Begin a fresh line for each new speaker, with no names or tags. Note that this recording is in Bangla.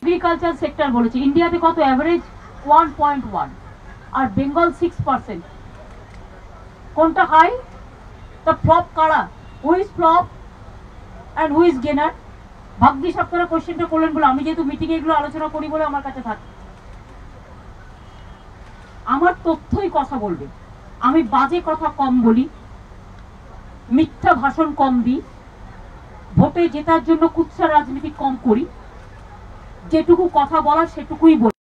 এগ্রিকালচার সেক্টর বলেছে ইন্ডিয়াতে কত অ্যাভারেজ 1.1 আর বেঙ্গল 6%। কোনটা হাই? তা ফ্লপ কারা? Who is flop and who is gainer? ভাগ্যিস আপনারা কোশ্চেনটা করলেন বলে, আমি যেহেতু মিটিং এগুলো আলোচনা করি বলে আমার কাছে থাকে। আমার তথ্যই কথা বলবে, আমি বাজে কথা কম বলি, মিথ্যা ভাষণ কম দিই, ভোটে জেতার জন্য কুৎসা রাজনীতি কম করি, যেটুকু কথা বলার সেটুকুই বলি।